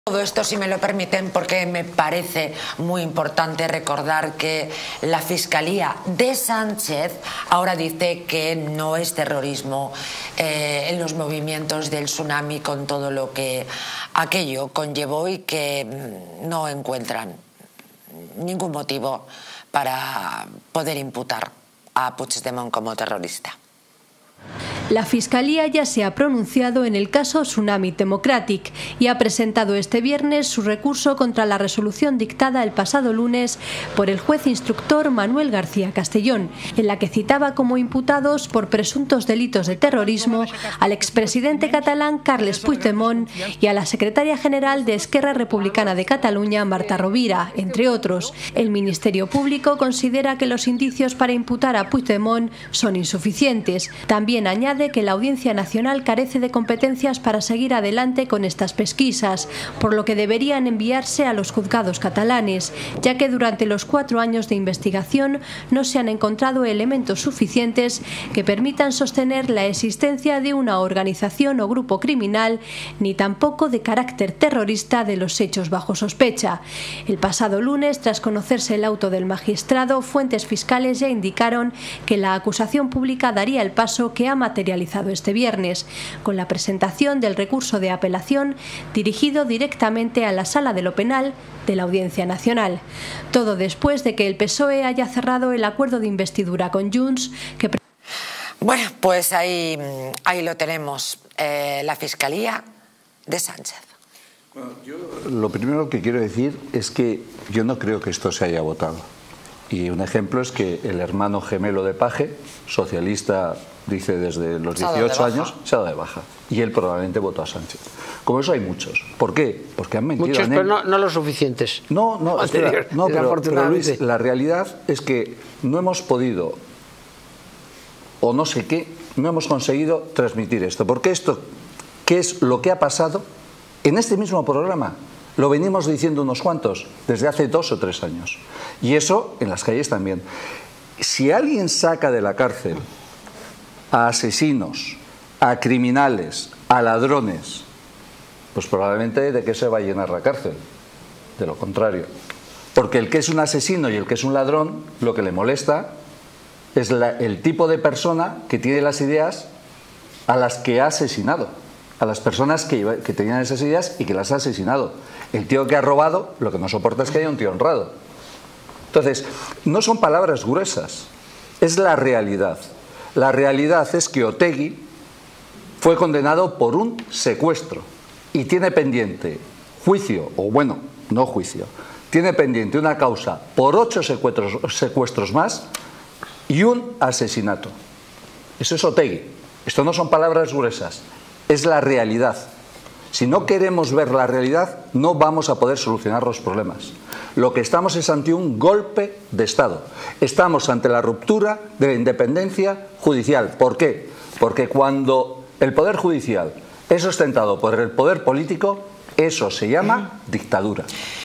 Todo esto, si me lo permiten, porque me parece muy importante recordar que la Fiscalía de Sánchez ahora dice que no es terrorismo en los movimientos del tsunami con todo lo que aquello conllevó y que no encuentran ningún motivo para poder imputar a Puigdemont como terrorista. La Fiscalía ya se ha pronunciado en el caso Tsunami Democratic y ha presentado este viernes su recurso contra la resolución dictada el pasado lunes por el juez instructor Manuel García Castellón, en la que citaba como imputados por presuntos delitos de terrorismo al expresidente catalán Carles Puigdemont y a la secretaria general de Esquerra Republicana de Cataluña, Marta Rovira, entre otros. El Ministerio Público considera que los indicios para imputar a Puigdemont son insuficientes. También añade que la Audiencia Nacional carece de competencias para seguir adelante con estas pesquisas, por lo que deberían enviarse a los juzgados catalanes, ya que durante los 4 años de investigación no se han encontrado elementos suficientes que permitan sostener la existencia de una organización o grupo criminal, ni tampoco de carácter terrorista de los hechos bajo sospecha. El pasado lunes, tras conocerse el auto del magistrado, fuentes fiscales ya indicaron que la acusación pública daría el paso que ha materializado este viernes, con la presentación del recurso de apelación dirigido directamente a la Sala de lo Penal de la Audiencia Nacional. Todo después de que el PSOE haya cerrado el acuerdo de investidura con Junts que... Bueno, pues ahí lo tenemos, la Fiscalía de Sánchez. Bueno, yo lo primero que quiero decir es que yo no creo que esto se haya votado. Y un ejemplo es que el hermano gemelo de Paje, socialista, dice desde los 18 años, se ha dado de baja. Y él probablemente votó a Sánchez. Como eso hay muchos. ¿Por qué? Porque han mentido. Muchos, pero no los suficientes. Pero Luis, la realidad es que no hemos podido, o no sé qué, no hemos conseguido transmitir esto. Porque esto, ¿qué es lo que ha pasado en este mismo programa? Lo venimos diciendo unos cuantos desde hace 2 o 3 años. Y eso en las calles también. Si alguien saca de la cárcel a asesinos, a criminales, a ladrones, pues probablemente de qué se va a llenar la cárcel. De lo contrario. Porque el que es un asesino y el que es un ladrón, lo que le molesta es el tipo de persona que tiene las ideas a las que ha asesinado. A las personas que tenían esas ideas y que las ha asesinado. El tío que ha robado, lo que no soporta es que haya un tío honrado. Entonces, no son palabras gruesas, es la realidad. La realidad es que Otegi fue condenado por un secuestro y tiene pendiente juicio, o bueno, no juicio, tiene pendiente una causa por 8 secuestros más y un asesinato. Eso es Otegi. Esto no son palabras gruesas. Es la realidad. Si no queremos ver la realidad, no vamos a poder solucionar los problemas. Lo que estamos es ante un golpe de Estado. Estamos ante la ruptura de la independencia judicial. ¿Por qué? Porque cuando el poder judicial es ostentado por el poder político, eso se llama dictadura.